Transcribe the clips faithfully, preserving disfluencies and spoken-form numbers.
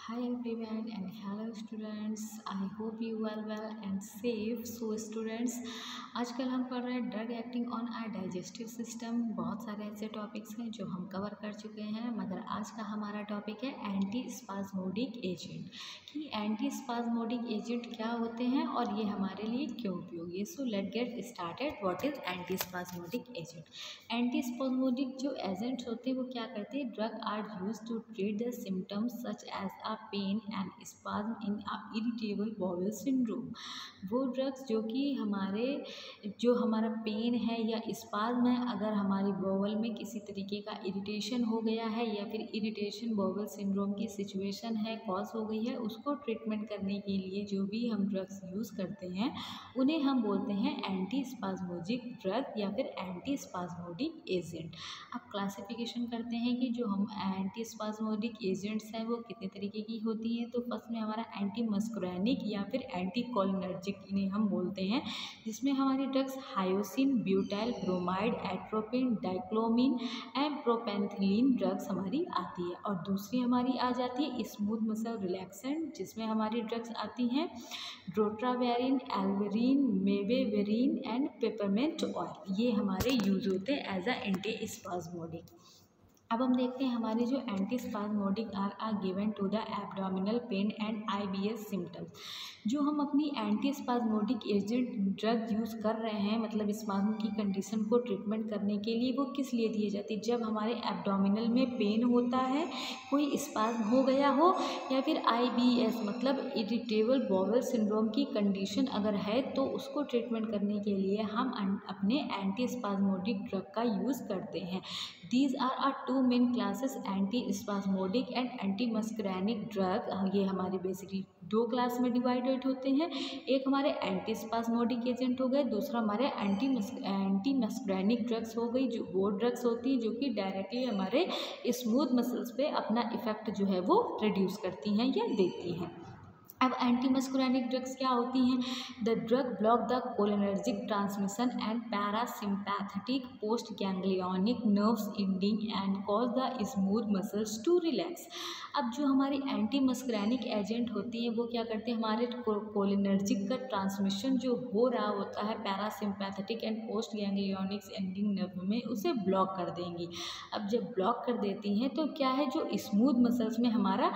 Hi everyone and hello students. I hope you are well and safe. So students, आजकल हम पढ़ रहे हैं drug acting on our digestive system. बहुत सारे ऐसे टॉपिक्स हैं जो हम कवर कर चुके हैं, मगर आज का हमारा टॉपिक है एंटी स्पाज्मोडिक एजेंट कि एंटी स्पाज्मोडिक एजेंट क्या होते हैं और ये हमारे लिए क्यों उपयोगी है। So let get started. What is anti spasmodic agent? Anti spasmodic जो एजेंट्स होते हैं वो क्या करते हैं? Drug are use to treat the symptoms such as a pain and spasm in a irritable bowel syndrome. वो ड्रग्स जो कि हमारे जो हमारा पेन है या स्पाज्म है, अगर हमारी बॉवल में किसी तरीके का इरिटेशन हो गया है या फिर इरिटेशन बॉवल सिंड्रोम की सिचुएशन है, कॉज हो गई है, उसको ट्रीटमेंट करने के लिए जो भी हम ड्रग्स यूज़ करते हैं उन्हें हम बोलते हैं एंटी स्पाज्मोडिक ड्रग या फिर एंटी स्पाज्मोडिक एजेंट। अब क्लासिफिकेशन करते हैं कि जो हम एंटी स्पाज्मोडिक एजेंट्स हैं वो कितने तरीके की होती हैं। तो फर्स्ट में हमारा एंटी मस्कुरानिक या फिर एंटी कोलिनर्जिक इन्हें हम बोलते हैं, जिसमें हमारी drugs hyoscine, butyl bromide, atropine, dicyclomine and propantheline drugs हमारी आती है। और दूसरी हमारी आ जाती है स्मूथ मसल रिलैक्सेंट, जिसमें हमारी ड्रग्स आती हैं drotaverine, alverine, mebeverine and peppermint oil. ये हमारे यूज होते हैं एज अ एंटी स्पाज्मोडिक। अब हम देखते हैं हमारे जो anti spasmodic are are given to the abdominal pain and IBS symptoms. जो हम अपनी anti spasmodic agent drug use कर रहे हैं, मतलब स्पाज्म की कंडीशन को ट्रीटमेंट करने के लिए, वो किस लिए दी जाती है? जब हमारे एब्डोमिनल में पेन होता है, कोई स्पाज्म हो गया हो, या फिर आईबीएस मतलब इरिटेबल बॉवल सिंड्रोम की कंडीशन अगर है, तो उसको ट्रीटमेंट करने के लिए हम अपने एंटी स्पाज्मोडिक ड्रग का यूज़ करते हैं। These are are two main classes, anti spasmodic and anti muscarinic drug. ये हमारे बेसिकली दो क्लास में डिवाइडेड होते हैं। एक हमारे एंटी स्पाज्मोडिक एजेंट हो गए, दूसरा हमारे एंटी एंटी मस्कुरानिक ड्रग्स हो गई, जो वो ड्रग्स होती हैं जो कि डायरेक्टली हमारे स्मूथ मसल्स पे अपना इफेक्ट जो है वो प्रोड्यूस करती हैं या देती हैं। अब एंटी मस्कुरानिक ड्रग्स क्या होती हैं? The drug block the cholinergic transmission and parasympathetic post ganglionic nerves ending and cause the smooth muscles to relax. अब जो हमारी एंटी मस्कुरानिक एजेंट होती हैं वो क्या करते हैं? हमारे कोलिनर्जिक का ट्रांसमिशन जो हो रहा होता है parasympathetic and post ganglionics ending nerve में, उसे ब्लॉक कर देंगी। अब जब ब्लॉक कर देती हैं तो क्या है, जो स्मूथ मसल्स में हमारा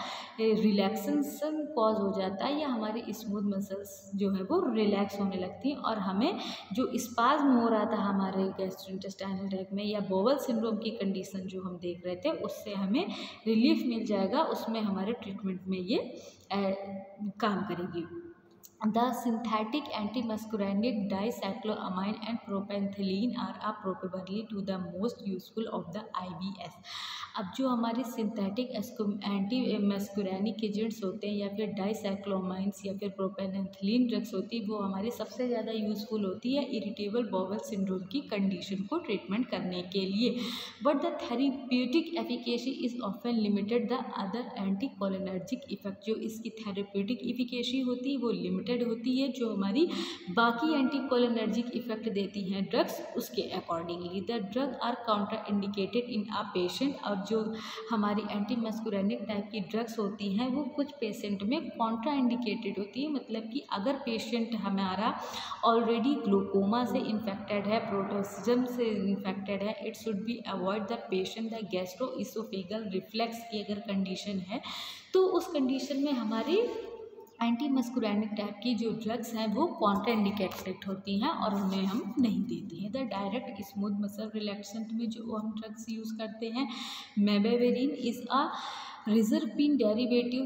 रिलैक्सेशन कॉज हो जाता है या हमारी स्मूथ मसल्स जो है वो रिलैक्स होने लगती हैं, और हमें जो स्पाज्म हो रहा था हमारे गैस्ट्रोइंटेस्टाइनल ट्रैक्ट में या बोवल सिंड्रोम की कंडीशन जो हम देख रहे थे, उससे हमें रिलीफ मिल जाएगा। उसमें हमारे ट्रीटमेंट में ये ए, काम करेगी। The synthetic antimuscarinic dicycloamine and propantheline are are probably to the most useful of the I B S। अब जो हमारे सिंथेटिक एंटी मस्कुरानिक एजेंट्स होते हैं या फिर डाइसाइक्लोमाइंस या फिर प्रोपेनथिलीन ड्रग्स होती है, वो हमारी सबसे ज़्यादा यूज़फुल होती है इरिटेबल बॉवल सिंड्रोम की कंडीशन को ट्रीटमेंट करने के लिए। But the therapeutic efficacy is often limited the other anti cholinergic effect. जो इसकी थेरेप्यूटिक एफिकेसी होती है वो लिमिटेड होती है, जो हमारी बाकी एंटी कोलिनर्जिक इफेक्ट देती हैं ड्रग्स उसके accordingly. The drug are counter indicated in a patient. और जो हमारी एंटी मस्कुरानिक टाइप की ड्रग्स होती हैं वो कुछ पेशेंट में कॉन्ट्रा इंडिकेटेड होती है, मतलब कि अगर पेशेंट हमारा ऑलरेडी ग्लूकोमा से इन्फेक्टेड है, प्रोटोसिज्म से इन्फेक्टेड है, it should be avoid the patient the gastroesophageal reflex की अगर कंडीशन है, तो उस कंडीशन में हमारी एंटी मस्कुरानिक टाइप की जो ड्रग्स हैं वो कॉन्ट्राइंडिकेटेड होती हैं और उन्हें हम नहीं देते हैं। The direct smooth muscle relaxant में जो हम ड्रग्स यूज़ करते हैं, mebeverine is a reserpine derivative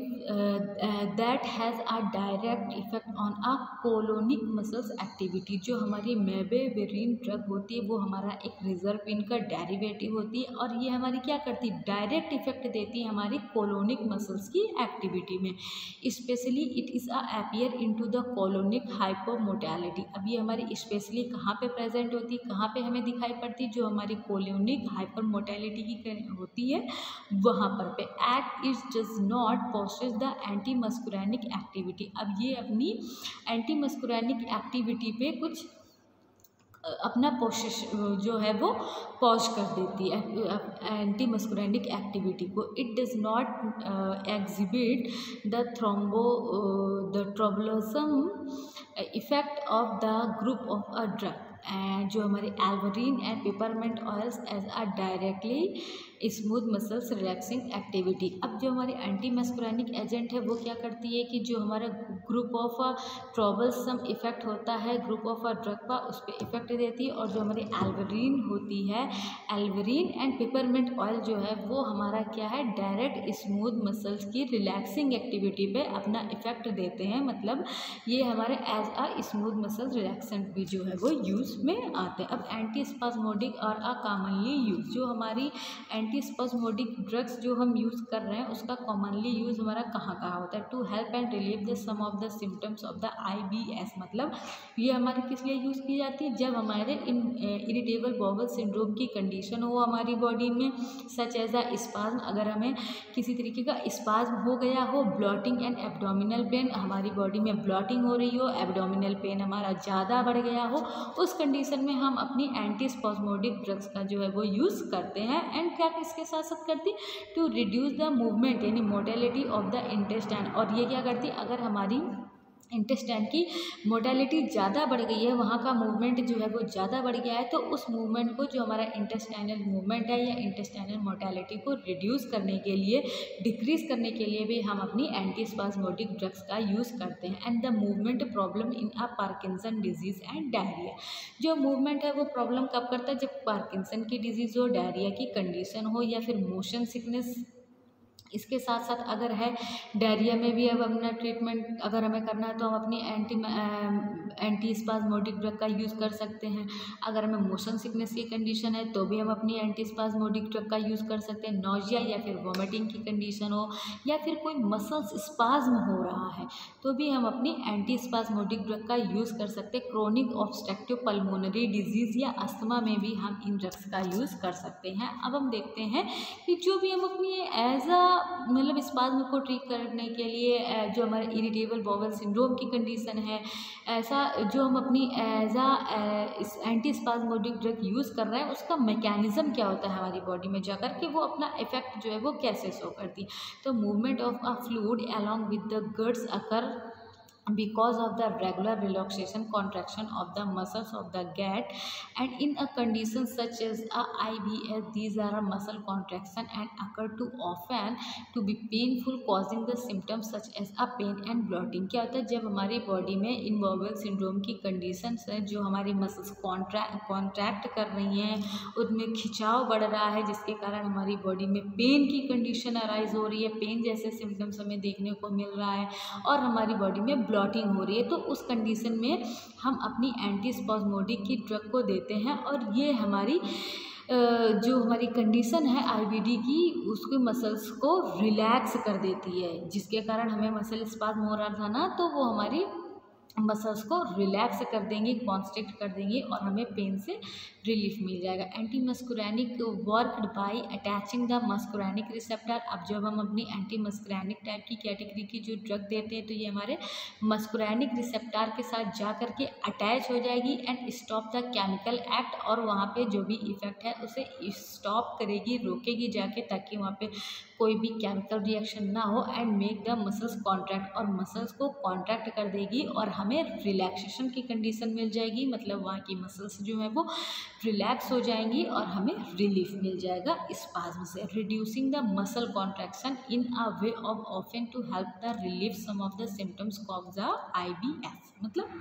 that has a direct effect on a colonic muscles activity. जो हमारी मेवेवेरिन ड्रग होती है वो हमारा एक रिजरपिन का डेरिवेटिव होती है, और ये हमारी क्या करती है? डायरेक्ट इफेक्ट देती है हमारी कोलोनिक मसल्स की एक्टिविटी में। Specially it is a appear into the colonic hypomotility. अब ये हमारी स्पेशली कहाँ पे प्रेजेंट होती है, कहाँ पे हमें दिखाई पड़ती है? जो हमारी कोलोनिक हाइपोमोटेलिटी की होती है वहाँ पर पे act it does not possess the anti muscarinic activity. अब ये अपनी एंटी मस्कुरानिक एक्टिविटी पे कुछ अपना पोशिश जो है वो पॉज कर देती है एंटी मस्कुरानिक एक्टिविटी को। It does not exhibit the thrombo the thrombolism effect of the group of a drug and जो हमारे alverine and peppermint oils as a directly smooth muscles relaxing activity. अब जो हमारे anti मस्कुरानिक agent है वो क्या करती है कि जो हमारा ग्रुप ऑफ ट्रोबलसम इफेक्ट होता है ग्रुप ऑफ अ ड्रग का उस पर इफेक्ट देती है, और जो हमारी एल्वरीन होती है एल्वरीन एंड पेपरमेंट ऑयल जो है वो हमारा क्या है डायरेक्ट स्मूथ मसल्स की रिलैक्सिंग एक्टिविटी पे अपना इफेक्ट देते हैं। मतलब ये हमारे as a smooth muscles relaxant भी जो है वो यूज़ में आते हैं। अब एंटी स्पाज्मोडिक और अ कॉमनली यूज जो हमारी एंटी स्पाज्मोडिक ड्रग्स जो हम यूज़ कर रहे हैं उसका कॉमनली यूज़ हमारा कहाँ कहाँ होता है। To help and relieve the some of the symptoms of the I B S. मतलब ये हमारे किस लिए यूज़ की जाती है जब हमारे इन इरिटेबल बाउल सिंड्रोम की कंडीशन हो हमारी बॉडी में, सच एज अ स्पाज्म, अगर हमें किसी तरीके का स्पाज्म हो गया हो, ब्लॉटिंग एंड एब्डोमिनल पेन, हमारी बॉडी में ब्लॉटिंग हो रही हो, एब्डोमिनल पेन हमारा ज़्यादा बढ़ गया हो, उस कंडीशन में हम अपनी एंटी स्पाज्मोडिक ड्रग्स का जो है वो यूज़ करते हैं। एंड क्या इसके साथ साथ करती है टू रिड्यूस द मूवमेंट यानी मोटेलिटी ऑफ द इंटेस्टाइन। और ये क्या करती है अगर हमारी इंटेस्टाइन की मोटेलिटी ज़्यादा बढ़ गई है, वहाँ का मूवमेंट जो है वो ज़्यादा बढ़ गया है, तो उस मूवमेंट को जो हमारा इंटेस्टाइनल मूवमेंट है या इंटेस्टाइनल मोटेलिटी को रिड्यूस करने के लिए डिक्रीज़ करने के लिए भी हम अपनी एंटी स्पाज्मोडिक ड्रग्स का यूज़ करते हैं। And the movement problem in a Parkinson disease and diarrhoea. जो मूवमेंट है वो प्रॉब्लम कब करता है जब पार्किंसन की डिजीज़ हो, डायरिया की कंडीशन हो या फिर मोशन सिकनेस। इसके साथ साथ अगर है डायरिया में भी अब अपना ट्रीटमेंट अगर हमें करना है तो हम अपनी एंटी एंटी स्पाज्मोडिक ड्रग का यूज़ कर सकते हैं। अगर हमें मोशन सिकनेस की कंडीशन है तो भी हम अपनी एंटी स्पाज्मोडिक ड्रग का यूज़ कर सकते हैं। नोजिया या फिर वॉमिटिंग की कंडीशन हो या फिर कोई मसल्स स्पाज्म हो रहा है तो भी हम अपनी एंटी स्पाज्मोडिक ड्रग का यूज़ कर सकते हैं। क्रोनिक ऑब्स्ट्रक्टिव पल्मोनरी डिजीज़ या अस्थमा में भी हम इन ड्रग्स का यूज़ कर सकते हैं। अब हम देखते हैं कि जो भी हम अपनी एज अ मतलब स्पाज्म को ट्रीट करने के लिए जो हमारे इरिटेबल बाउल सिंड्रोम की कंडीशन है, ऐसा जो हम अपनी as a anti spasmodic drug use कर रहे हैं उसका मैकेनिज्म क्या होता है हमारी बॉडी में जाकर के वो अपना इफेक्ट जो है वो कैसे शो करती है। तो movement of a fluid along with the guts occur because of the regular relaxation contraction of the muscles of the gut, and in a condition such as a I B S these are a muscle contraction and occur too often to be painful causing the symptoms such as a pain and bloating। क्या होता है जब हमारी body में इन bowel syndrome की condition है जो हमारी मसल्स कॉन्ट्रैक्ट कॉन्ट्रैक्ट कर रही हैं उनमें खिंचाव बढ़ रहा है जिसके कारण हमारी बॉडी में पेन की कंडीशन अराइज हो रही है, पेन जैसे सिम्टम्स हमें देखने को मिल रहा है और हमारी बॉडी में ब्लॉटिंग हो रही है, तो उस कंडीशन में हम अपनी एंटी स्पाज्मोडिक की ड्रग को देते हैं और ये हमारी जो हमारी कंडीशन है आईबीडी की उसके मसल्स को रिलैक्स कर देती है, जिसके कारण हमें मसल स्पाज्म हो रहा था ना तो वो हमारी मसल्स को रिलैक्स कर देंगी, कॉन्स्ट्रिक्ट कर देंगी और हमें पेन से रिलीफ मिल जाएगा। Anti muscarinic worked by attaching the muscarinic receptor. अब जब हम अपनी एंटी मस्कुरानिक टाइप की कैटेगरी की जो ड्रग देते हैं तो ये हमारे मस्कुरानिक रिसेप्टर के साथ जा कर के अटैच हो जाएगी and stop the chemical act, और वहाँ पे जो भी इफेक्ट है उसे स्टॉप करेगी, रोकेगी जाके, ताकि वहाँ पे कोई भी केमिकल रिएक्शन ना हो and make the muscles contract, और मसल्स को कॉन्ट्रैक्ट कर देगी और हमें रिलैक्सेशन की कंडीशन मिल जाएगी। मतलब वहाँ की मसल्स जो है वो रिलैक्स हो जाएंगी और हमें रिलीफ मिल जाएगा स्पाज्म से। Reducing the muscle contraction in a way of often to help the relief some of the symptoms of the I B S. मतलब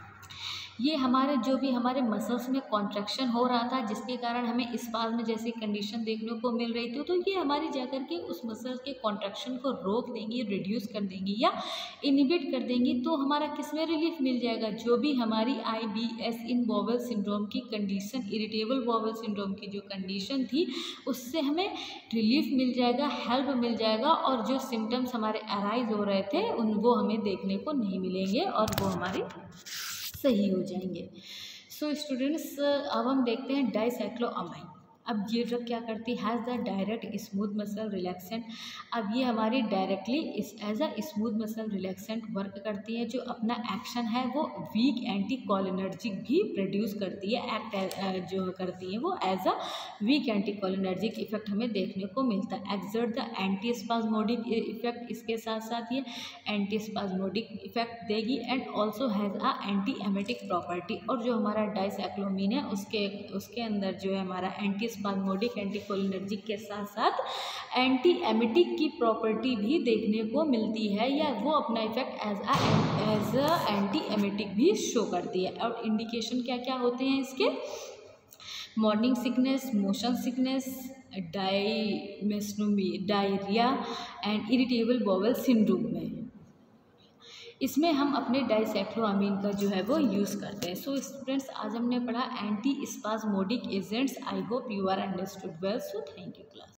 ये हमारे जो भी हमारे मसल्स में कॉन्ट्रैक्शन हो रहा था जिसके कारण हमें स्पाज्म जैसी कंडीशन देखने को मिल रही थी, तो ये हमारी जाकर के उस मसल्स के कॉन्ट्रैक्शन को रोक देंगी, रिड्यूस कर देंगी या इनिबिट कर देंगी, तो हमारा किस में रिलीफ मिल जाएगा। जो भी हमारी आई बी एस इन बाउल सिंड्रोम की कंडीशन, इरिटेबल बाउल सिंड्रोम की जो कंडीशन थी उससे हमें रिलीफ मिल जाएगा, हेल्प मिल जाएगा, और जो सिम्टम्स हमारे अराइज हो रहे थे उन वो हमें देखने को नहीं मिलेंगे और वो हमारे सही हो जाएंगे। सो so, स्टूडेंट्स अब हम देखते हैं डाइसाइक्लोअमाइन। अब ये ड्रग क्या करती है, has the direct smooth muscle relaxant. अब ये हमारी directly is as a smooth muscle relaxant work करती है। जो अपना एक्शन है वो वीक एंटी कोलिनर्जिक भी प्रोड्यूस करती है, एक्ट जो करती है वो as a weak anti cholinergic effect हमें देखने को मिलता है। Exert the anti spasmodic effect, इसके साथ साथ ये एंटी स्पाज्मोडिक इफेक्ट देगी and also has a anti emetic property. और जो हमारा डाइसाइक्लोमीन है उसके उसके अंदर जो है हमारा एंटी स्पाज्मोडिक एंटी कोलिनर्जिक के साथ साथ एंटी एमेटिक की प्रॉपर्टी भी देखने को मिलती है, या वो अपना effect as a as a anti emetic भी शो करती है। और इंडिकेशन क्या क्या होते हैं इसके, morning sickness, motion sickness, dysmenorrhoea diarrhoea and irritable bowel syndrome में इसमें हम अपने डाइसाइक्लोअमीन का जो है वो यूज़ करते हैं। सो स्टूडेंट्स, आज हमने पढ़ा anti spasmodic agents. I hope you are understood well. So thank you class.